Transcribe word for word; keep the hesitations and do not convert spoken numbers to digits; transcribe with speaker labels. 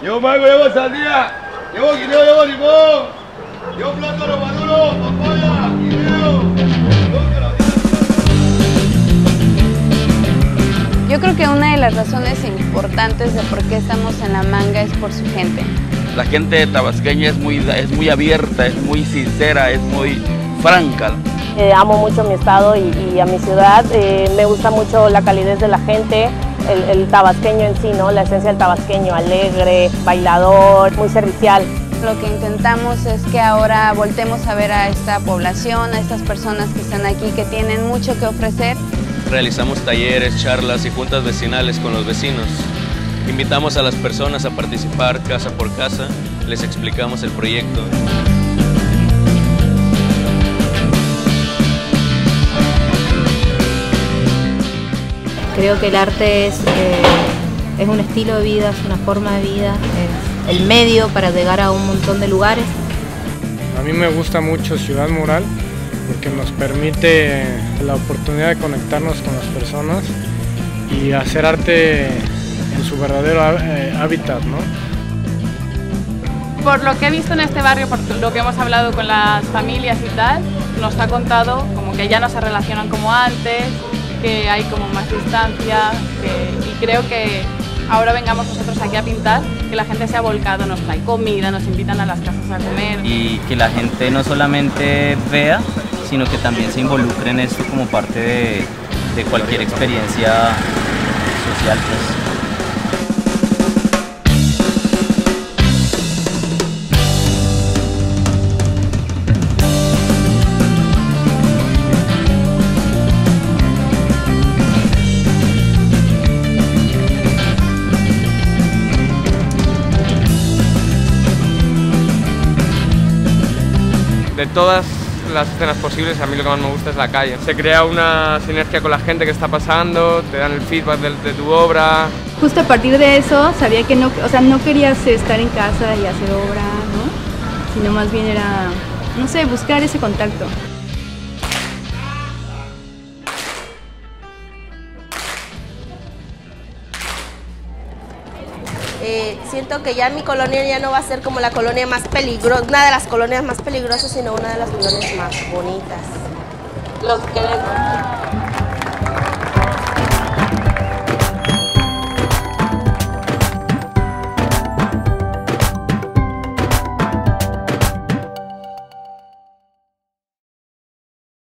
Speaker 1: Llevo mango, llevo sandía, llevo guineo, llevo limón, llevo plátano maduro, papaya, guineo.
Speaker 2: Yo creo que una de las razones importantes de por qué estamos en La Manga es por su gente.
Speaker 3: La gente tabasqueña es muy, es muy abierta, es muy sincera, es muy franca.
Speaker 4: Eh, amo mucho mi estado y, y a mi ciudad. Eh, me gusta mucho la calidez de la gente, el, el tabasqueño en sí, ¿no? La esencia del tabasqueño, alegre, bailador, muy servicial.
Speaker 2: Lo que intentamos es que ahora voltemos a ver a esta población, a estas personas que están aquí, que tienen mucho que ofrecer.
Speaker 5: Realizamos talleres, charlas y juntas vecinales con los vecinos. Invitamos a las personas a participar casa por casa, les explicamos el proyecto.
Speaker 6: Creo que el arte es, eh, es un estilo de vida, es una forma de vida, es el medio para llegar a un montón de lugares.
Speaker 7: A mí me gusta mucho Ciudad Mural porque nos permite la oportunidad de conectarnos con las personas y hacer arte en su verdadero eh, hábitat, ¿no?
Speaker 8: Por lo que he visto en este barrio, por lo que hemos hablado con las familias y tal, nos ha contado como que ya no se relacionan como antes, que hay como más distancia, que, y creo que ahora vengamos nosotros aquí a pintar, que la gente se ha volcado, nos trae comida, nos invitan a las casas a comer.
Speaker 9: Y que la gente no solamente vea, sino que también se involucre en esto como parte de, de cualquier experiencia social, pues.
Speaker 10: De todas las escenas posibles, a mí lo que más me gusta es la calle. Se crea una sinergia con la gente que está pasando, te dan el feedback de, de tu obra.
Speaker 11: Justo a partir de eso sabía que no, o sea, no querías estar en casa y hacer obra, ¿no? Sino más bien era, no sé, buscar ese contacto.
Speaker 12: Eh, siento que ya mi colonia ya no va a ser como la colonia más peligrosa, una de las colonias más peligrosas, sino una de las colonias más bonitas. Lo que queremos.